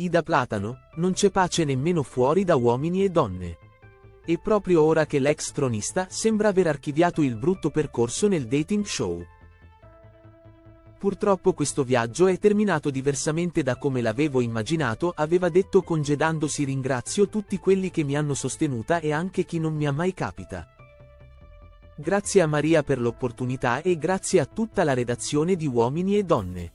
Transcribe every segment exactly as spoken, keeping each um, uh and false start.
Ida Platano, non c'è pace nemmeno fuori da Uomini e Donne. E proprio ora che l'ex tronista sembra aver archiviato il brutto percorso nel dating show. Purtroppo questo viaggio è terminato diversamente da come l'avevo immaginato, aveva detto congedandosi. Ringrazio tutti quelli che mi hanno sostenuta e anche chi non mi ha mai capita. Grazie a Maria per l'opportunità e grazie a tutta la redazione di Uomini e Donne.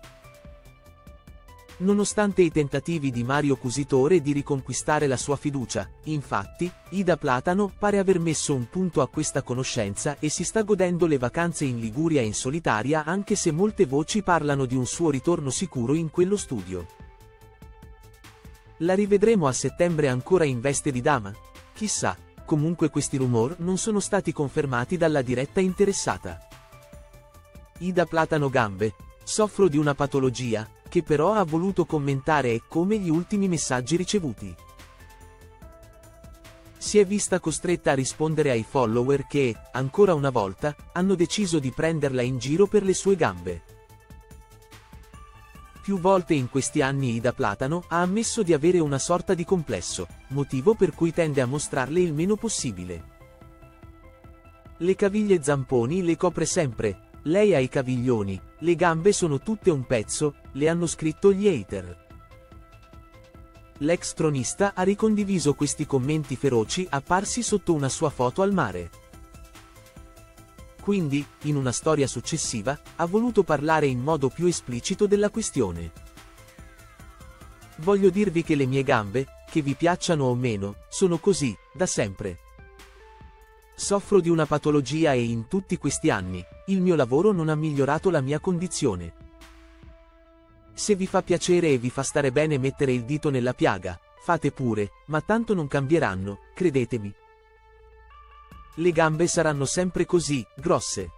Nonostante i tentativi di Mario Cusitore di riconquistare la sua fiducia, infatti, Ida Platano pare aver messo un punto a questa conoscenza e si sta godendo le vacanze in Liguria in solitaria, anche se molte voci parlano di un suo ritorno sicuro in quello studio. La rivedremo a settembre ancora in veste di dama? Chissà, comunque questi rumor non sono stati confermati dalla diretta interessata. Ida Platano gambe. Soffro di una patologia, che però ha voluto commentare e come gli ultimi messaggi ricevuti. Si è vista costretta a rispondere ai follower che, ancora una volta, hanno deciso di prenderla in giro per le sue gambe. Più volte in questi anni Ida Platano ha ammesso di avere una sorta di complesso, motivo per cui tende a mostrarle il meno possibile. Le caviglie zamponi le copre sempre. Lei ha i caviglioni, le gambe sono tutte un pezzo, le hanno scritto gli hater. L'ex tronista ha ricondiviso questi commenti feroci apparsi sotto una sua foto al mare. Quindi, in una storia successiva, ha voluto parlare in modo più esplicito della questione. Voglio dirvi che le mie gambe, che vi piacciano o meno, sono così, da sempre. Soffro di una patologia e in tutti questi anni, il mio lavoro non ha migliorato la mia condizione. Se vi fa piacere e vi fa stare bene mettere il dito nella piaga, fate pure, ma tanto non cambieranno, credetemi. Le gambe saranno sempre così, grosse.